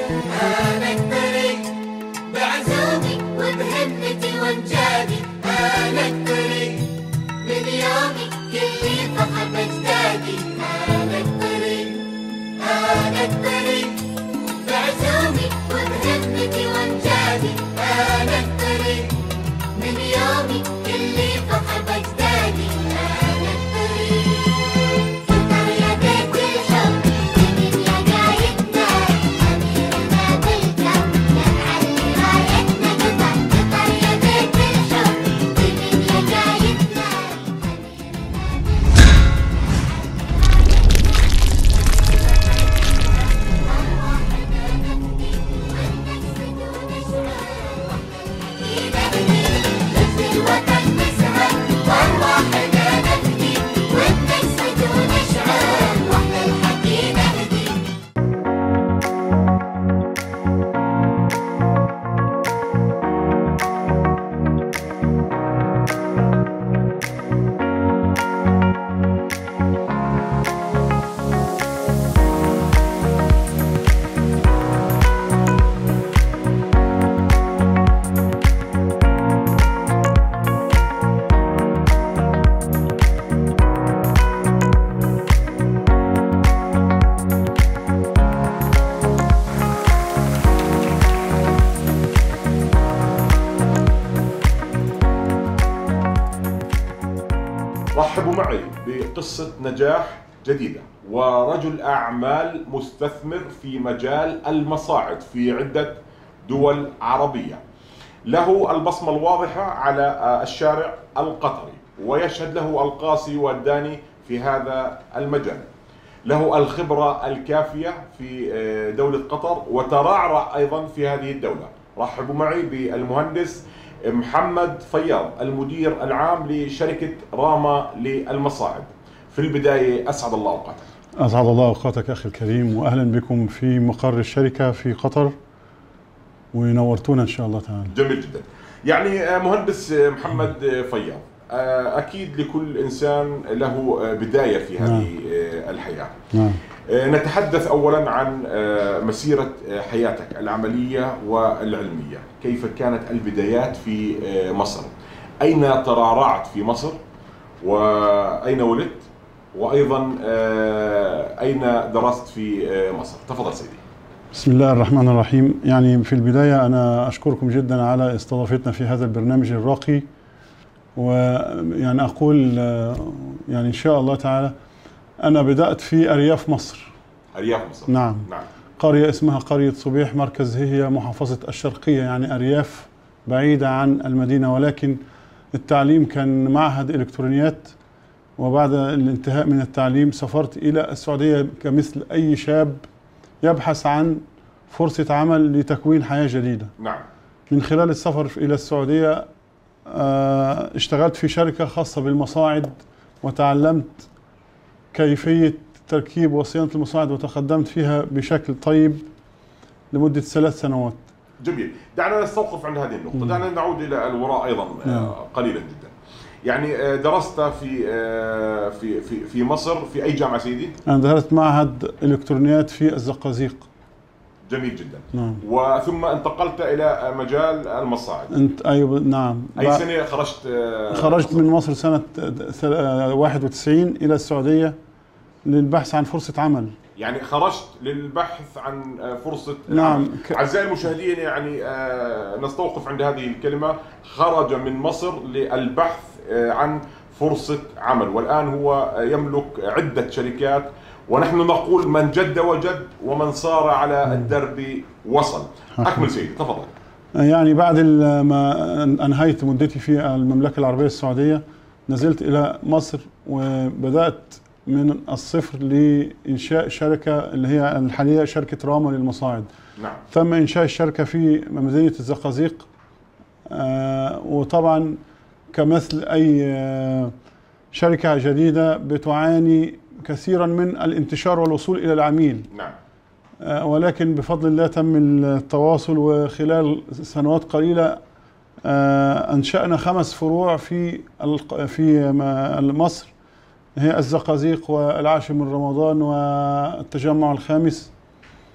أنا الطريق بعزومي وبهمتي وامجادي. أنا الطريق من يومي كل فخر بأجدادي. أنا الطريق أنا الطريق بعزومي وبهمتي وامجادي. أنا الطريق من يومي كل فخر بأجدادي. أنا الطريق قطر يا بيت الحب من يا قايدنا أميرنا بالكون يا معلي رايتنا. قطر يا بيت الحب من يا قايدنا رحبوا معي بقصة نجاح جديدة ورجل أعمال مستثمر في مجال المصاعد في عدة دول عربية، له البصمة الواضحة على الشارع القطري ويشهد له القاسي والداني في هذا المجال، له الخبرة الكافية في دولة قطر وترعرع أيضا في هذه الدولة. رحبوا معي بالمهندس محمد فياض المدير العام لشركة راما للمصاعد. في البداية أسعد الله أوقاتك. أسعد الله أوقاتك أخي الكريم، وأهلا بكم في مقر الشركة في قطر ونورتونا إن شاء الله تعالى. جميل جدا. يعني مهندس محمد فياض، أكيد لكل إنسان له بداية في هذه الحياة. نعم. نتحدث أولا عن مسيرة حياتك العملية والعلمية. كيف كانت البدايات في مصر؟ أين ترعرعت في مصر؟ وأين ولدت؟ وأيضا أين درست في مصر؟ تفضل سيدي. بسم الله الرحمن الرحيم. يعني في البداية أنا أشكركم جدا على استضافتنا في هذا البرنامج الراقي، ويعني أقول يعني إن شاء الله تعالى أنا بدأت في أرياف مصر. أرياف مصر. نعم. نعم. قرية اسمها قرية صبيح، مركز هي محافظة الشرقية، يعني أرياف بعيدة عن المدينة، ولكن التعليم كان معهد إلكترونيات. وبعد الانتهاء من التعليم سافرت إلى السعودية كمثل أي شاب يبحث عن فرصة عمل لتكوين حياة جديدة. نعم. من خلال السفر إلى السعودية اشتغلت في شركة خاصة بالمصاعد وتعلمت كيفية تركيب وصيانة المصاعد وتقدمت فيها بشكل طيب لمدة 3 سنوات. جميل. دعنا نستوقف عند هذه النقطة. دعنا نعود إلى الوراء أيضا قليلا جدا. يعني درست في مصر في أي جامعة سيدي؟ أنا درست معهد إلكترونيات في الزقازيق. جميل جدا. نعم. وثم انتقلت إلى مجال المصاعد. أيوة نعم. أي سنة خرجت؟ خرجت من مصر سنة 91 إلى السعودية للبحث عن فرصة عمل. يعني خرجت للبحث عن فرصة نعم. عمل. أعزائي المشاهدين، يعني نستوقف عند هذه الكلمة، خرج من مصر للبحث عن فرصة عمل، والآن هو يملك عدة شركات، ونحن نقول من جد وجد ومن صار على الدرب وصل. أكمل سيدي، تفضل. يعني بعد ما أنهيت مدتي في المملكة العربية السعودية نزلت إلى مصر وبدأت من الصفر لإنشاء شركة اللي هي الحالية شركة راما للمصاعد. نعم. تم إنشاء الشركة في مدينة الزقازيق، وطبعا كمثل أي شركة جديدة بتعاني كثيرا من الانتشار والوصول إلى العميل. نعم. ولكن بفضل الله تم التواصل، وخلال سنوات قليلة أنشأنا 5 فروع في مصر، هي الزقازيق والعاشر من رمضان والتجمع الخامس.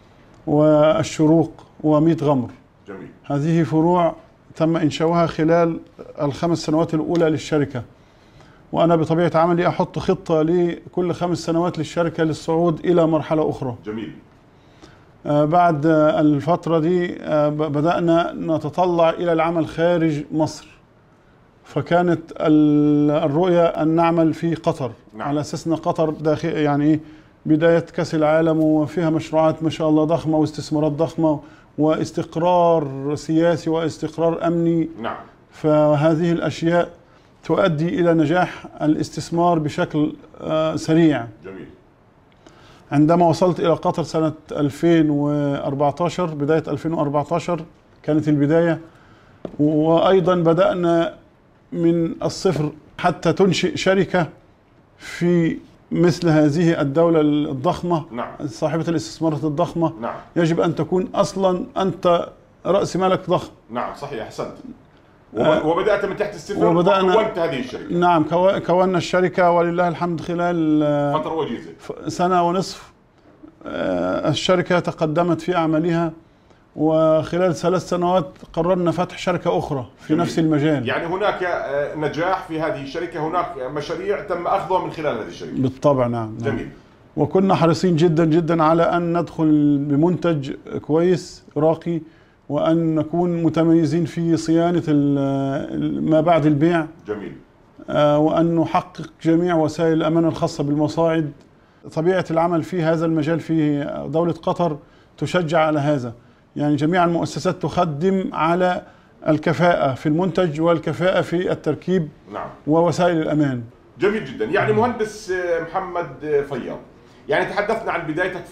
والشروق وميت غمر. جميل. هذه فروع تم إنشاؤها خلال ال5 سنوات الأولى للشركة، وأنا بطبيعة عملي أحط خطة لكل 5 سنوات للشركة للصعود إلى مرحلة أخرى. جميل. بعد الفترة دي بدأنا نتطلع إلى العمل خارج مصر، فكانت الرؤية أن نعمل في قطر. نعم. على أساس أن قطر داخل يعني بداية كأس العالم وفيها مشروعات ما شاء الله ضخمة واستثمارات ضخمة واستقرار سياسي واستقرار أمني. نعم. فهذه الأشياء تؤدي إلى نجاح الاستثمار بشكل سريع. جميل. عندما وصلت إلى قطر سنة 2014 بداية 2014 كانت البداية، وأيضا بدأنا من الصفر حتى تنشئ شركة في مثل هذه الدولة الضخمة. نعم. صاحبة الاستثمارات الضخمة. نعم. يجب أن تكون أصلا أنت رأس مالك ضخم. نعم صحيح، أحسنت. وبدأت من تحت الصفر وبدأنا وكونت هذه الشركة. نعم، كونا الشركة ولله الحمد خلال فترة وجيزة، سنة ونصف الشركة تقدمت في أعمالها، وخلال 3 سنوات قررنا فتح شركة أخرى في جميل. نفس المجال. يعني هناك نجاح في هذه الشركة، هناك مشاريع تم أخذها من خلال هذه الشركة. بالطبع. نعم. جميل. وكنا حريصين جدا جدا على أن ندخل بمنتج كويس راقي، وأن نكون متميزين في صيانة ما بعد البيع. جميل. وأن نحقق جميع وسائل الأمان الخاصة بالمصاعد. طبيعة العمل في هذا المجال في دولة قطر تشجع على هذا، يعني جميع المؤسسات تخدم على الكفاءة في المنتج والكفاءة في التركيب. نعم. ووسائل الأمان. جميل جدا. يعني مهندس محمد فياض، يعني تحدثنا عن بدايتك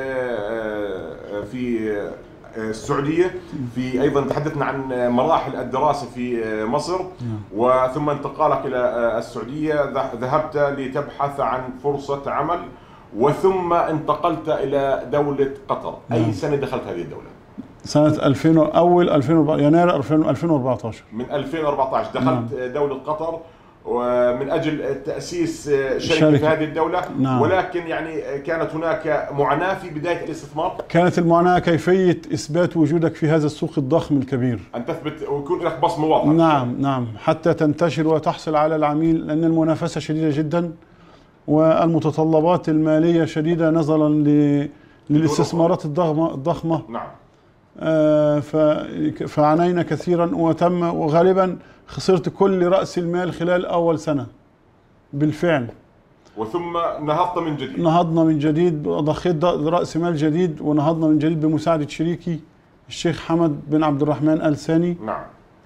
في السعودية، في أيضا تحدثنا عن مراحل الدراسة في مصر، وثم انتقالك إلى السعودية، ذهبت لتبحث عن فرصة عمل، وثم انتقلت إلى دولة قطر. أي سنة دخلت هذه الدولة؟ سنة 2000 يناير 2014. من 2014 دخلت دولة قطر ومن أجل تأسيس شركة في هذه الدولة. نعم. ولكن يعني كانت هناك معاناة في بداية الاستثمار. كانت المعاناة كيفية إثبات وجودك في هذا السوق الضخم الكبير، أن تثبت ويكون لك بصمة واضحة. نعم نعم، حتى تنتشر وتحصل على العميل، لأن المنافسة شديدة جدا والمتطلبات المالية شديدة نظرا للاستثمارات الضخمة. نعم. فعانينا كثيرا، وغالبا خسرت كل رأس المال خلال أول سنة بالفعل. وثم نهضت من جديد. نهضنا من جديد، ضخيت رأس مال جديد، ونهضنا من جديد بمساعدة شريكي الشيخ حمد بن عبد الرحمن آل ثاني. نعم.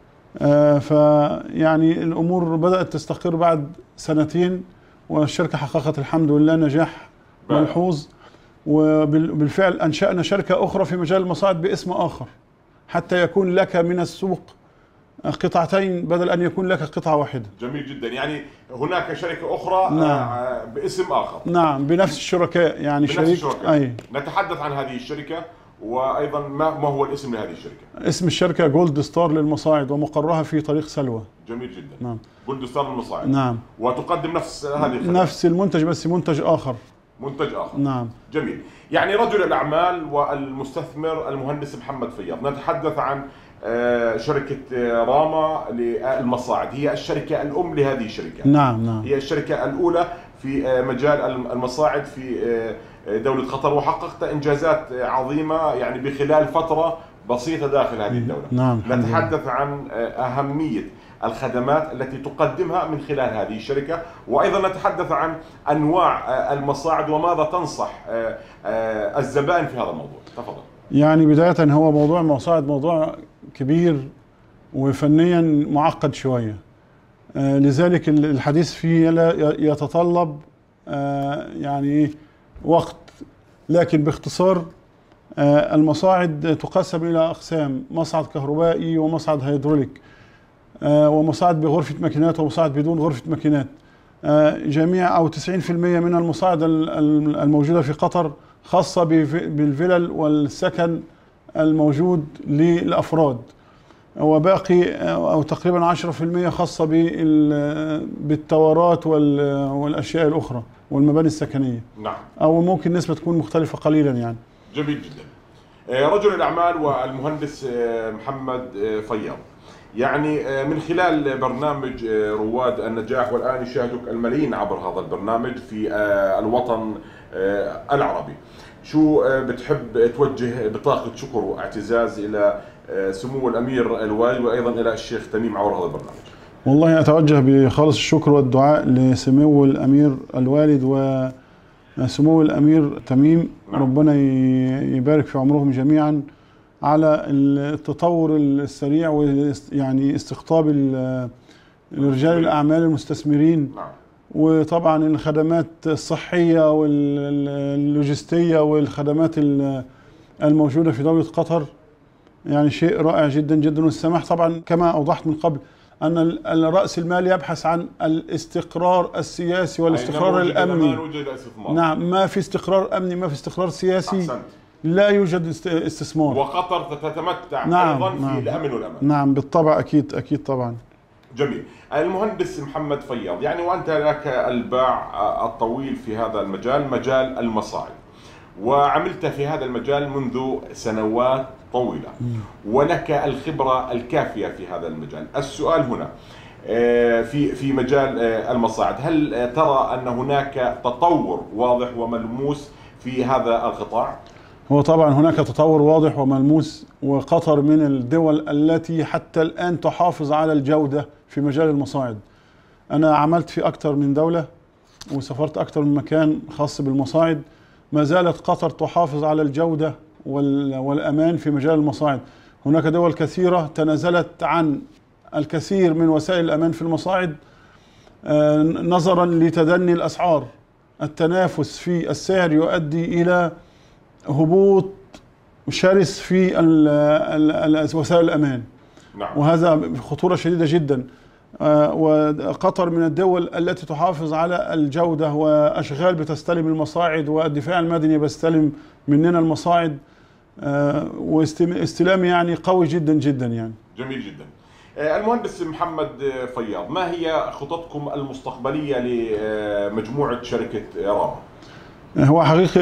فيعني الأمور بدأت تستقر بعد 2 والشركة حققت الحمد لله نجاح ملحوظ، وبالفعل أنشأنا شركة أخرى في مجال المصاعد باسم آخر، حتى يكون لك من السوق قطعتين بدل أن يكون لك قطعة واحدة. جميل جدا. يعني هناك شركة أخرى. نعم. باسم آخر. نعم، بنفس الشركاء، يعني بنفس شريك. الشركاء. أي. نتحدث عن هذه الشركة، وأيضا ما هو الاسم لهذه الشركة؟ اسم الشركة جولد ستار للمصاعد، ومقرها في طريق سلوى. جميل جدا. نعم. جولد ستار للمصاعد. نعم. وتقدم نفس هذه الخدمات. نفس المنتج بس منتج آخر. منتج آخر. نعم. جميل. يعني رجل الأعمال والمستثمر المهندس محمد فياض. نتحدث عن شركة راما للمصاعد، هي الشركة الأم لهذه الشركة. نعم نعم. هي الشركة الأولى في مجال المصاعد في دولة قطر، وحققت إنجازات عظيمة يعني بخلال فترة بسيطة داخل هذه الدولة. نعم. نتحدث عن أهمية الخدمات التي تقدمها من خلال هذه الشركة، وأيضا نتحدث عن أنواع المصاعد وماذا تنصح الزبائن في هذا الموضوع. تفضل. يعني بداية هو موضوع المصاعد موضوع كبير وفنيا معقد شوية، لذلك الحديث فيه يتطلب يعني وقت، لكن باختصار المصاعد تقسم إلى أقسام: مصعد كهربائي، ومصعد هيدروليك، ومصاعد بغرفة ماكينات، ومصاعد بدون غرفة ماكينات. جميع أو 90% من المصاعد الموجودة في قطر خاصة بالفلل والسكن الموجود للأفراد، وباقي أو تقريبا 10% خاصة بالتورات والأشياء الأخرى والمباني السكنية. نعم. أو ممكن نسبة تكون مختلفة قليلا يعني. جميل جدا. رجل الأعمال والمهندس محمد فياض، يعني من خلال برنامج رواد النجاح، والآن يشاهدك الملايين عبر هذا البرنامج في الوطن العربي، شو بتحب توجه بطاقة شكر واعتزاز إلى سمو الأمير الوالي وأيضا إلى الشيخ تميم عبر هذا البرنامج؟ والله أتوجه بخالص الشكر والدعاء لسمو الأمير الوالد وسمو الأمير تميم. نعم. ربنا يبارك في عمرهم جميعا على التطور السريع ويعني استقطاب رجال الأعمال المستثمرين. نعم. وطبعا الخدمات الصحية واللوجستية والخدمات الموجودة في دولة قطر يعني شيء رائع جدا جدا. والسماح طبعا كما أوضحت من قبل أن رأس المال يبحث عن الاستقرار السياسي والاستقرار الأمني. نعم، ما في استقرار أمني، ما في استقرار سياسي، أحسنت. لا يوجد استثمار. وقطر تتمتع نعم أيضا نعم في الأمن والأمان. نعم بالطبع، أكيد أكيد طبعا. جميل. المهندس محمد فياض، يعني وأنت لك الباع الطويل في هذا المجال، مجال المصاعد، وعملت في هذا المجال منذ سنوات طويلة ولك الخبرة الكافية في هذا المجال. السؤال هنا في مجال المصاعد، هل ترى أن هناك تطور واضح وملموس في هذا القطاع؟ هو طبعا هناك تطور واضح وملموس، وقطر من الدول التي حتى الآن تحافظ على الجودة في مجال المصاعد. أنا عملت في أكثر من دولة وسافرت أكثر من مكان خاص بالمصاعد، ما زالت قطر تحافظ على الجودة والأمان في مجال المصاعد. هناك دول كثيرة تنازلت عن الكثير من وسائل الأمان في المصاعد نظرا لتدني الأسعار. التنافس في السعر يؤدي إلى هبوط شرس في وسائل الأمان. نعم. وهذا خطورة شديدة جدا. وقطر من الدول التي تحافظ على الجودة، وأشغال بتستلم المصاعد، والدفاع المدني بيستلم مننا المصاعد، واستلام يعني قوي جدا جدا يعني. جميل جدا. المهندس محمد فياض، ما هي خططكم المستقبلية لمجموعة شركة راما؟ هو حقيقي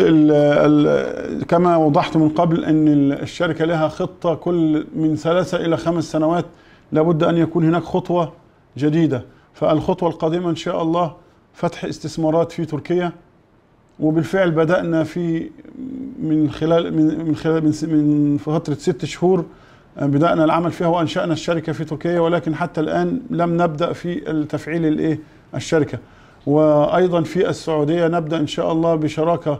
كما وضحت من قبل أن الشركة لها خطة كل من 3 إلى 5 سنوات لابد أن يكون هناك خطوة جديدة. فالخطوة القادمة إن شاء الله فتح استثمارات في تركيا، وبالفعل بدأنا في من فترة 6 شهور بدأنا العمل فيها وأنشأنا الشركة في تركيا، ولكن حتى الآن لم نبدأ في التفعيل الشركة. وأيضا في السعودية نبدأ إن شاء الله بشراكة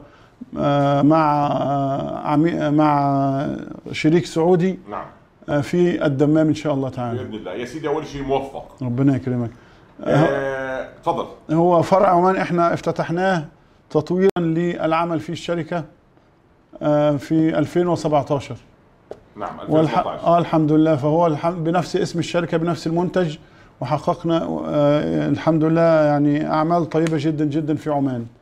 مع شريك سعودي. نعم. في الدمام إن شاء الله تعالى بإذن الله. يا سيدي أول شيء موفق. ربنا يكرمك. تفضل. هو فرع عمان إحنا افتتحناه تطويرا للعمل في الشركة في 2017. نعم 2017. الحمد لله. فهو بنفس اسم الشركة بنفس المنتج، وحققنا الحمد لله يعني أعمال طيبة جدا جدا في عمان.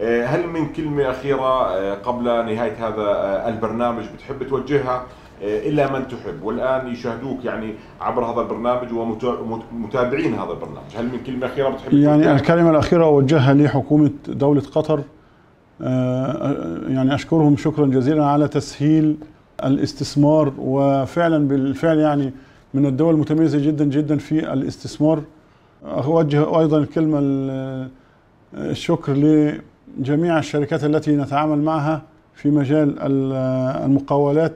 هل من كلمة أخيرة قبل نهاية هذا البرنامج بتحب توجهها إلى من تحب والآن يشاهدوك يعني عبر هذا البرنامج ومتابعين هذا البرنامج؟ هل من كلمة أخيرة بتحب يعني توجهها؟ الكلمة الأخيرة أوجهها لحكومة دولة قطر، يعني أشكرهم شكرا جزيلا على تسهيل الاستثمار، وفعلا بالفعل يعني من الدول المتميزة جدا جدا في الاستثمار. أوجه أيضا الكلمة الشكر لجميع الشركات التي نتعامل معها في مجال المقاولات.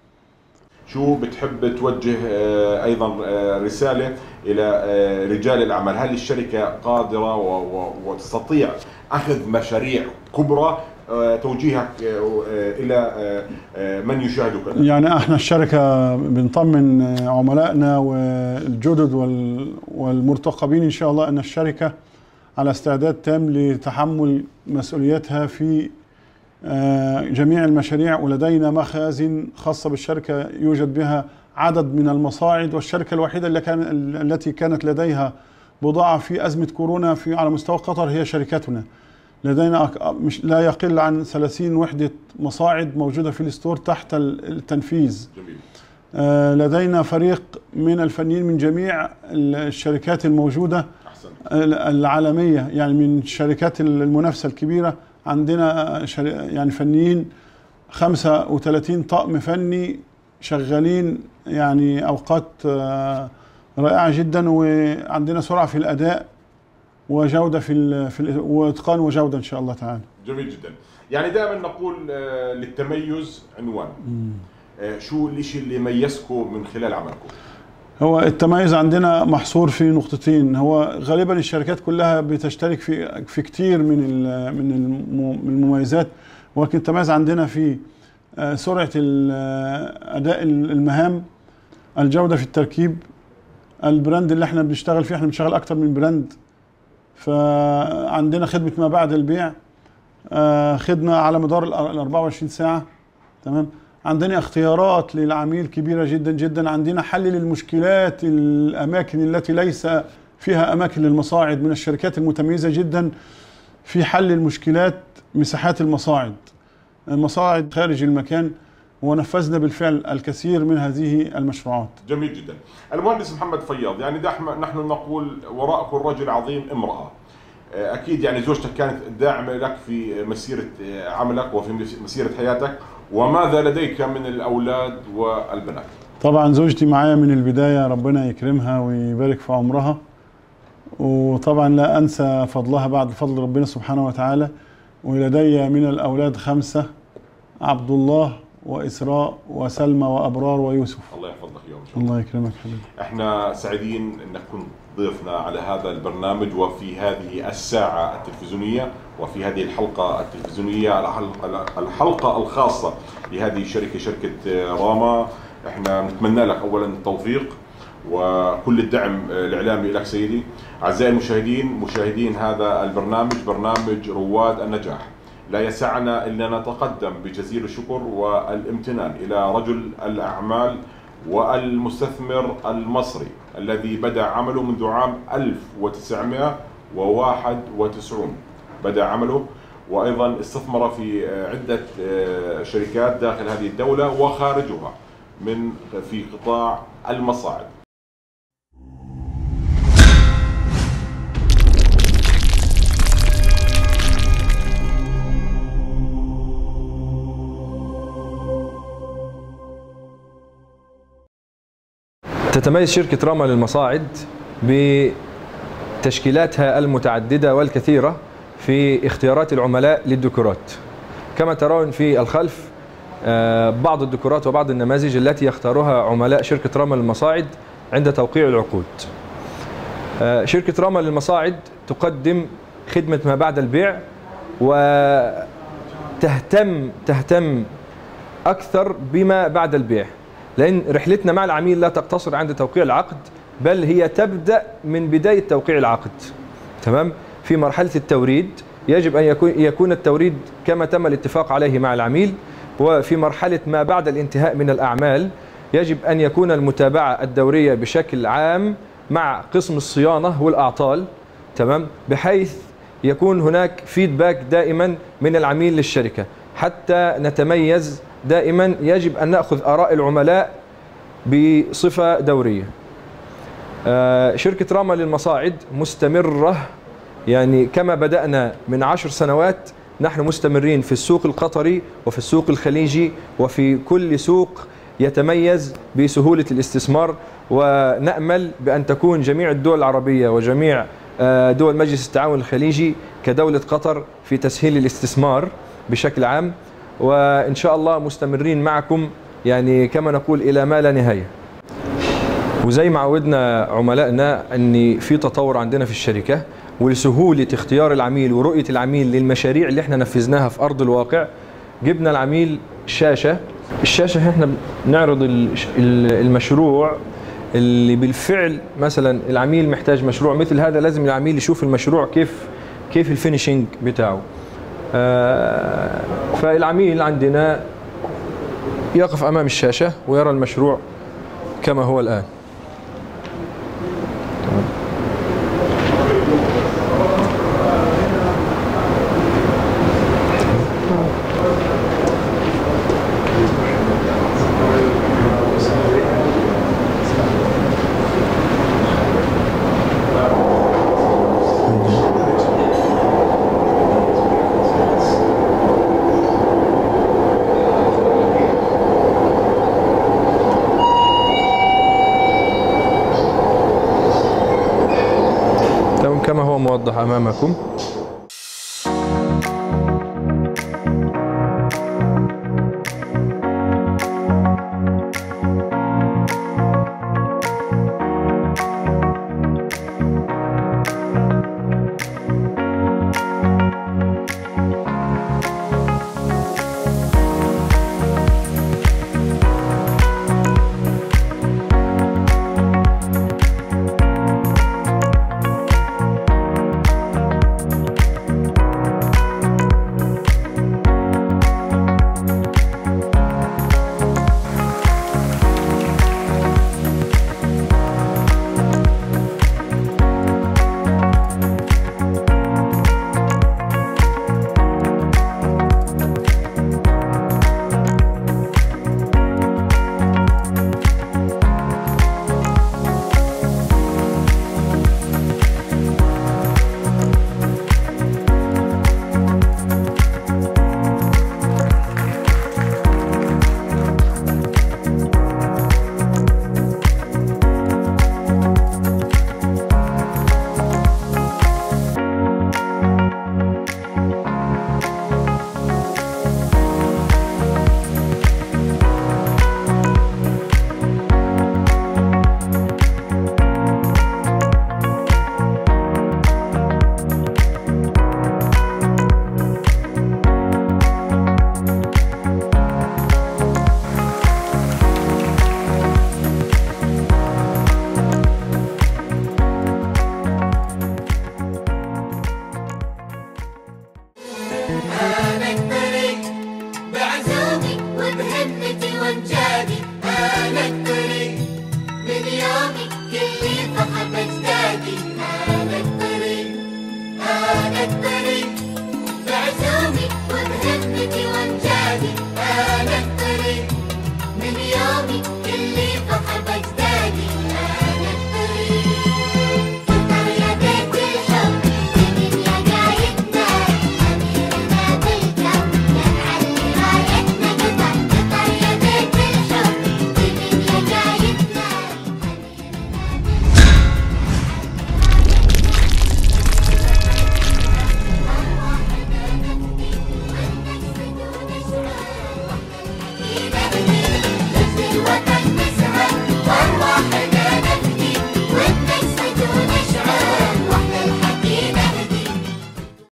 شو بتحب توجه أيضا رسالة إلى رجال الأعمال؟ هل الشركة قادرة وتستطيع أخذ مشاريع كبرى؟ توجيهك إلى من يشاهدك. يعني احنا الشركة بنطمن عملائنا والجدد والمرتقبين إن شاء الله أن الشركة على استعداد تام لتحمل مسؤوليتها في جميع المشاريع، ولدينا مخازن خاصة بالشركة يوجد بها عدد من المصاعد، والشركة الوحيدة التي كانت لديها بضاعة في أزمة كورونا على مستوى قطر هي شركتنا. لدينا لا يقل عن 30 وحدة مصاعد موجودة في الستور تحت التنفيذ. جميل. لدينا فريق من الفنيين من جميع الشركات الموجودة العالمية، يعني من الشركات المنافسة الكبيرة. عندنا يعني فنيين 35 طقم فني شغالين يعني أوقات رائعة جدا، وعندنا سرعة في الأداء وجودة في وإتقان وجودة إن شاء الله تعالى. جميل جدا. يعني دائما نقول للتميز عنوان. شو الشيء اللي يميزكم من خلال عملكم؟ هو التميز عندنا محصور في نقطتين. هو غالبا الشركات كلها بتشترك في كتير من المميزات، ولكن التميز عندنا في سرعة أداء المهام، الجودة في التركيب، البراند اللي احنا بنشتغل فيه. احنا بنشتغل أكتر من براند، فعندنا خدمة ما بعد البيع، خدمة على مدار ال 24 ساعة. تمام. عندنا اختيارات للعميل كبيرة جدا جدا. عندنا حل للمشكلات، الأماكن التي ليس فيها أماكن للمصاعد، من الشركات المتميزة جدا في حل المشكلات. مساحات المصاعد خارج المكان، ونفذنا بالفعل الكثير من هذه المشروعات. جميل جدا. المهندس محمد فياض، يعني نحن نقول وراء كل رجل عظيم امرأة. أكيد يعني زوجتك كانت داعمة لك في مسيرة عملك وفي مسيرة حياتك، وماذا لديك من الأولاد والبنات؟ طبعا زوجتي معايا من البداية، ربنا يكرمها ويبارك في عمرها، وطبعا لا أنسى فضلها بعد فضل ربنا سبحانه وتعالى. ولدي من الأولاد 5: عبد الله وإسراء وسلمى وأبرار ويوسف. الله يحفظ لك اياهم ان شاء الله. الله يكرمك حبيبي. احنا سعيدين انك كنت ضيفنا على هذا البرنامج وفي هذه الساعة التلفزيونية وفي هذه الحلقة التلفزيونية، الحلقة الخاصة بهذه الشركة، شركة راما. احنا نتمنى لك اولا التوفيق وكل الدعم الاعلامي لك سيدي. اعزائي المشاهدين، مشاهدين هذا البرنامج، برنامج رواد النجاح، لا يسعنا إلا نتقدم بجزيل الشكر والامتنان إلى رجل الأعمال والمستثمر المصري الذي بدأ عمله منذ عام 1991 بدأ عمله، وأيضا استثمر في عدة شركات داخل هذه الدولة وخارجها في قطاع المصاعد. تتميز شركة راما للمصاعد بتشكيلاتها المتعددة والكثيرة في اختيارات العملاء للديكورات. كما ترون في الخلف بعض الديكورات وبعض النماذج التي يختارها عملاء شركة راما للمصاعد عند توقيع العقود. شركة راما للمصاعد تقدم خدمة ما بعد البيع، وتهتم أكثر بما بعد البيع، لأن رحلتنا مع العميل لا تقتصر عند توقيع العقد، بل هي تبدأ من بداية توقيع العقد. تمام؟ في مرحلة التوريد يجب أن يكون التوريد كما تم الاتفاق عليه مع العميل، وفي مرحلة ما بعد الانتهاء من الأعمال يجب أن يكون المتابعة الدورية بشكل عام مع قسم الصيانة والأعطال. تمام؟ بحيث يكون هناك فيدباك دائما من العميل للشركة حتى نتميز. دائما يجب أن نأخذ آراء العملاء بصفة دورية. شركة راما للمصاعد مستمرة، يعني كما بدأنا من 10 سنوات نحن مستمرين في السوق القطري وفي السوق الخليجي وفي كل سوق يتميز بسهولة الاستثمار، ونأمل بأن تكون جميع الدول العربية وجميع دول مجلس التعاون الخليجي كدولة قطر في تسهيل الاستثمار بشكل عام. وإن شاء الله مستمرين معكم يعني كما نقول إلى ما لا نهاية. وزي ما عودنا عملائنا أن في تطور عندنا في الشركة، ولسهولة اختيار العميل ورؤية العميل للمشاريع اللي احنا نفذناها في أرض الواقع، جبنا العميل شاشة. الشاشة احنا نعرض المشروع اللي بالفعل، مثلا العميل محتاج مشروع مثل هذا، لازم العميل يشوف المشروع كيف الفينيشنج بتاعه. فالعميل عندنا يقف أمام الشاشة ويرى المشروع كما هو الآن. كما هو موضح أمامكم.